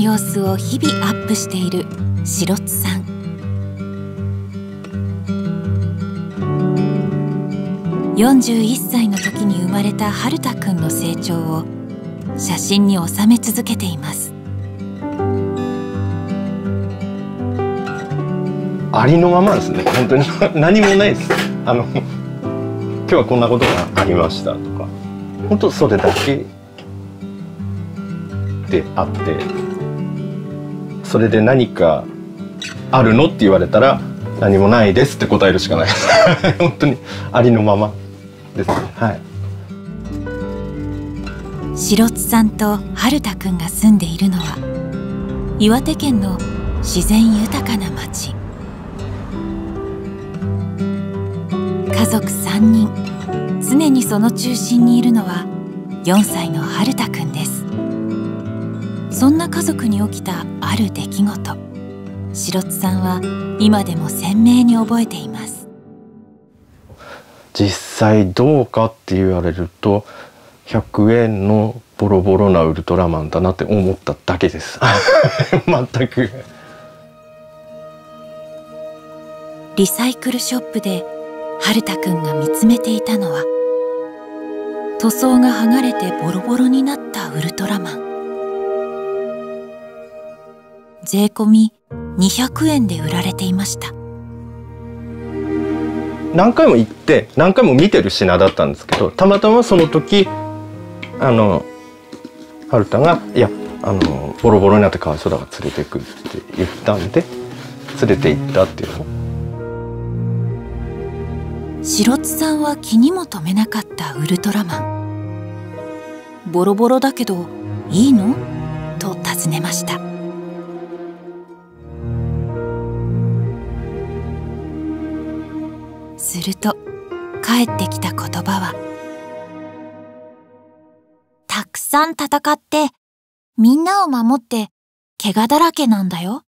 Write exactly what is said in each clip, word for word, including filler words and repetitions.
様子を日々アップしている白津さん。よんじゅういっさいの時に生まれた春太くんの成長を写真に収め続けています。 ありのままですね。本当に何もないです。あの今日はこんなことがありましたとか、本当それだけであって、それで何かあるのって言われたら何もないですって答えるしかないです。本当にありのままですね。はい。 白津さんと春太くんが住んでいるのは岩手県の自然豊かな町。家族さんにん、常にその中心にいるのはよんさいの春太くんです。そんな家族に起きたある出来事、白津さんは今でも鮮明に覚えています。 実際どうかって言われるとひゃくえんのボロボロなウルトラマンだなって思っただけです。全く。 リサイクルショップで春太くんが見つめていたのは、塗装が剥がれてボロボロになったウルトラマン。税込みにひゃくえんで売られていました。 何回も行って何回も見てる品だったんですけど、たまたまその時あの春太が「いやあのボロボロになってかわいそうだから連れてく」って言ったんで連れて行ったっていうの。 白津さんは気にも留めなかったウルトラマン。ボロボロだけどいいの？と尋ねました。すると返ってきた言葉は、たくさん戦ってみんなを守って怪我だらけなんだよ。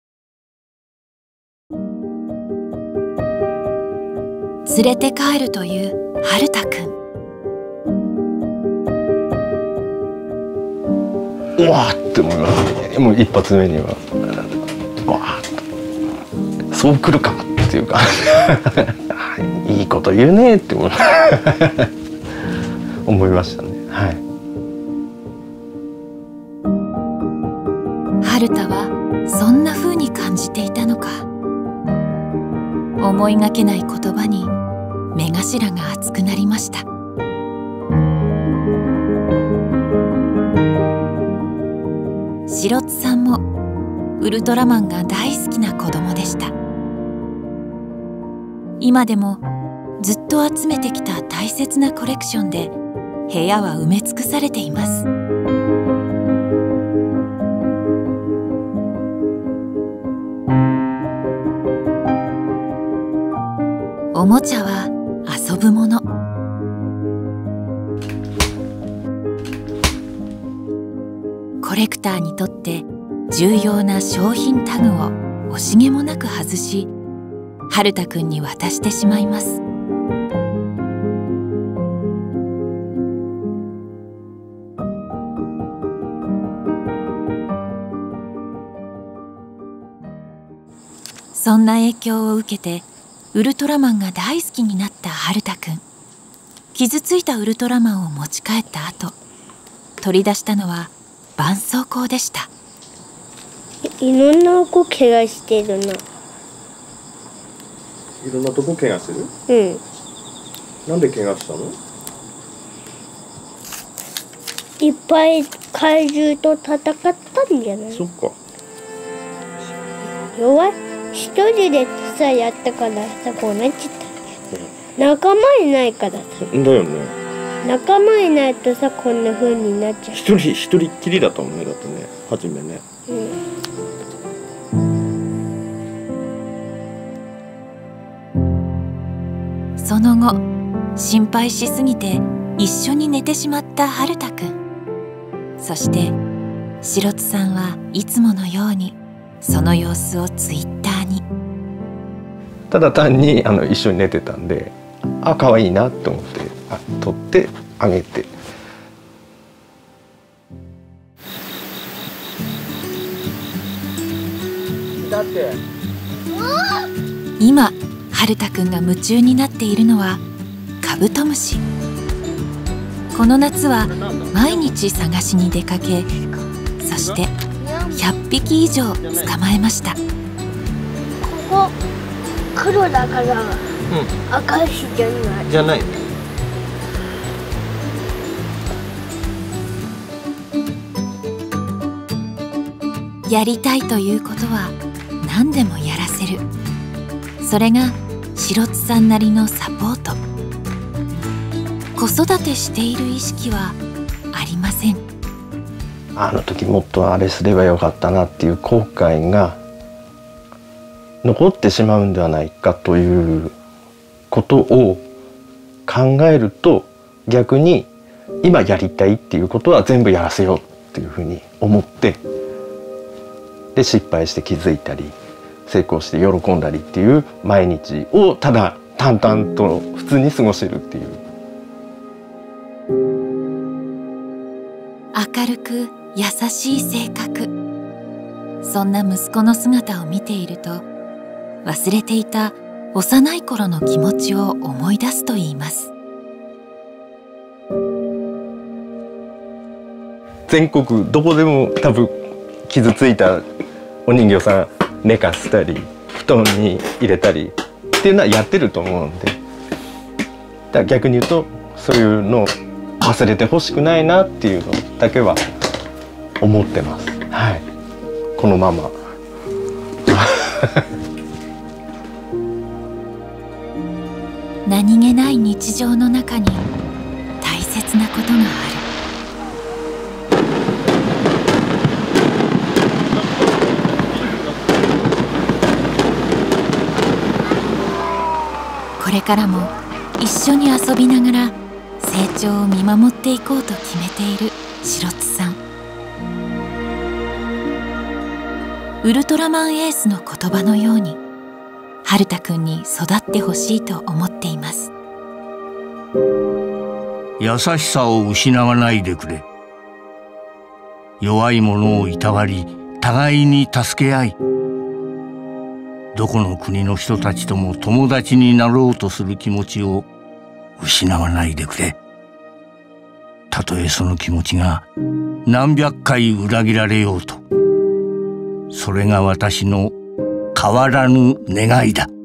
連れて帰るという春太くん。 うわーって思いますね。もう一発目にはわーっとそう来るかっていうかいいこと言うねって思いましたね。はい。 春太はそんな風に感じていたのか。思いがけない言葉に目頭が熱くなりました。白津さんもウルトラマンが大好きな子供でした。今でもずっと集めてきた大切なコレクションで部屋は埋め尽くされています。おもちゃは遊ぶもの。コレクターにとって重要な商品タグを惜しげもなく外し、春太くんに渡してしまいます。そんな影響を受けてウルトラマンが大好きになった春太くん。傷ついたウルトラマンを持ち帰った後、取り出したのは絆創膏でした。 いろんな子怪我してるの。 いろんなとこ怪我してる？ うん。 なんで怪我したの？ いっぱい怪獣と戦ったんじゃない？ そっか。 弱い。一人でさやったからさこうなっちゃった。仲間いないからさ。 だよね。 仲間いないとさこんな風になっちゃう。 一人一人っきりだったもんね。だってね、初めね。 うん。 その後心配しすぎて一緒に寝てしまった春太くん。そして白津さんはいつものようにその様子をツイッターに。 ただ単にあの一緒に寝てたんで、あ、可愛いなと思ってあ撮ってあげて。 今春太くんが夢中になっているのはカブトムシ。この夏は毎日探しに出かけ、そしてひゃっぴき以上捕まえました。 ここ黒だから、うん、赤石じゃないじゃない。 やりたいということは何でもやらせる。それが白津さんなりのサポート。子育てしている意識はありません。 あの時もっとあれすればよかったなっていう後悔が残ってしまうんではないかということを考えると、逆に今やりたいっていうことは全部やらせようっていうふうに思って、で失敗して気づいたり成功して喜んだりっていう毎日をただ淡々と普通に過ごせるっていう。 明るく優しい性格、そんな息子の姿を見ていると忘れていた幼い頃の気持ちを思い出すといいます。 全国どこでも多分傷ついたお人形さん寝かせたり布団に入れたりっていうのはやってると思うんで、だから逆に言うとそういうのを忘れてほしくないなっていうのだけは思ってます。はい、このまま何気ない日常の中に大切なことがある。これからも一緒に遊びながら成長を見守っていこうと決めている白津さん。ウルトラマンエースの言葉のように春太くんに育ってほしいと思っています。 優しさを失わないでくれ。弱い者をいたわり、互いに助け合い、どこの国の人たちとも友達になろうとする気持ちを失わないでくれ。たとえその気持ちが何百回裏切られようと、それが私の変わらぬ願いだ。